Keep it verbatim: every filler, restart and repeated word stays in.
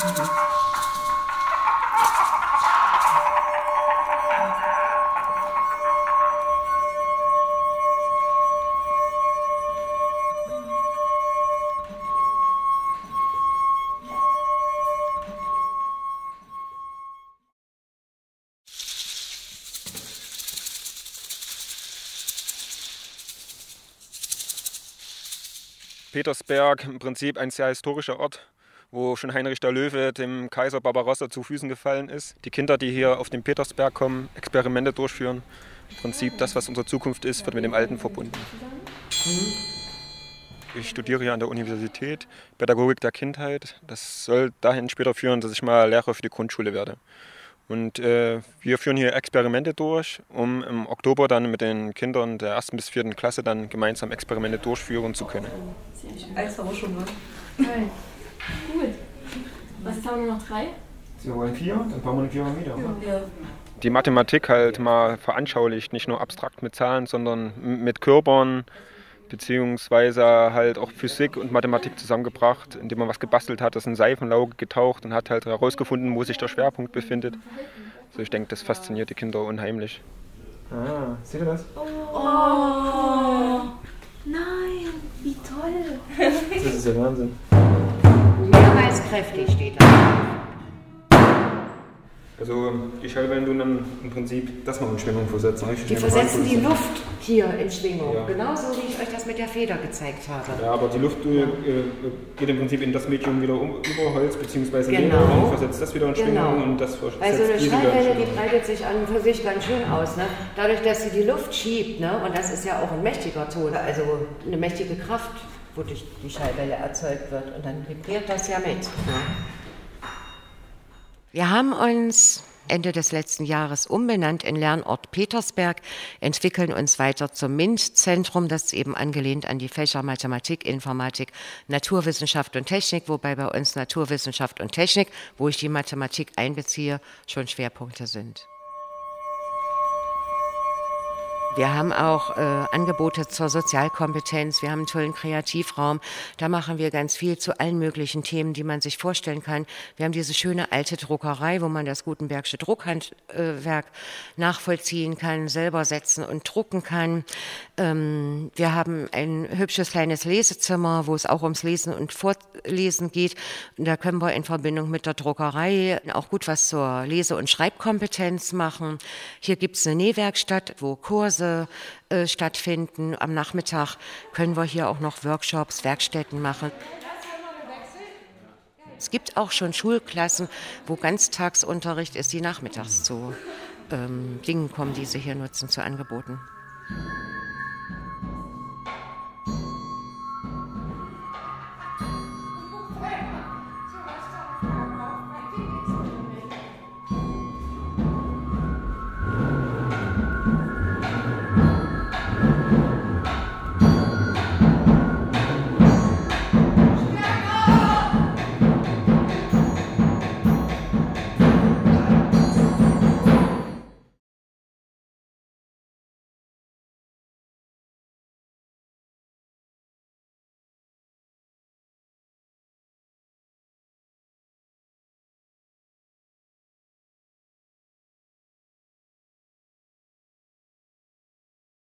Petersberg, im Prinzip ein sehr historischer Ort, wo schon Heinrich der Löwe dem Kaiser Barbarossa zu Füßen gefallen ist. Die Kinder, die hier auf den Petersberg kommen, Experimente durchführen. Im Prinzip das, was unsere Zukunft ist, wird mit dem Alten verbunden. Ich studiere hier an der Universität Pädagogik der Kindheit. Das soll dahin später führen, dass ich mal Lehrer für die Grundschule werde. Und äh, wir führen hier Experimente durch, um im Oktober dann mit den Kindern der ersten bis vierten Klasse dann gemeinsam Experimente durchführen zu können. Sehr schön. Als auch schon mal. Toll. Gut. Was ist nur noch drei? Sie wollen vier, dann bauen wir eine Vierer wieder. Ja. Die Mathematik halt mal veranschaulicht, nicht nur abstrakt mit Zahlen, sondern mit Körpern, beziehungsweise halt auch Physik und Mathematik zusammengebracht, indem man was gebastelt hat, das in Seifenlauge getaucht und hat halt herausgefunden, wo sich der Schwerpunkt befindet. Also ich denke, das fasziniert die Kinder unheimlich. Ah, seht ihr das? Oh, nein, wie toll. Das ist ja Wahnsinn. Mehrmalskräftig steht da. Also die Schallwellen tun dann im Prinzip das noch in Schwingung versetzen. Richtig? Die versetzen die Luft hier in Schwingung, ja. Genauso wie ich euch das mit der Feder gezeigt habe. Ja, aber die Luft äh, geht im Prinzip in das Medium wieder um, über Holz bzw. Genau. Leder und versetzt das wieder in Schwingung Genau. und das versetzt Weil so eine diese wieder in Schallwelle, die Schwingung. breitet sich an und für sich ganz schön aus. Ne? Dadurch, dass sie die Luft schiebt, ne? Und das ist ja auch ein mächtiger Ton, also eine mächtige Kraft, wodurch die Schallwelle erzeugt wird. Und dann vibriert das ja mit. Ne? Wir haben uns Ende des letzten Jahres umbenannt in Lernort Petersberg, entwickeln uns weiter zum MINT-Zentrum, das ist eben angelehnt an die Fächer Mathematik, Informatik, Naturwissenschaft und Technik, wobei bei uns Naturwissenschaft und Technik, wo ich die Mathematik einbeziehe, schon Schwerpunkte sind. Wir haben auch äh, Angebote zur Sozialkompetenz, wir haben einen tollen Kreativraum, da machen wir ganz viel zu allen möglichen Themen, die man sich vorstellen kann. Wir haben diese schöne alte Druckerei, wo man das Gutenbergsche Druckhandwerk nachvollziehen kann, selber setzen und drucken kann. Ähm, wir haben ein hübsches kleines Lesezimmer, wo es auch ums Lesen und Vorlesen geht. Und da können wir in Verbindung mit der Druckerei auch gut was zur Lese- und Schreibkompetenz machen. Hier gibt es eine Nähwerkstatt, wo Kurse äh, stattfinden. Am Nachmittag können wir hier auch noch Workshops, Werkstätten machen. Es gibt auch schon Schulklassen, wo Ganztagsunterricht ist, die nachmittags zu ähm, Dingen kommen, die sie hier nutzen, zu Angeboten.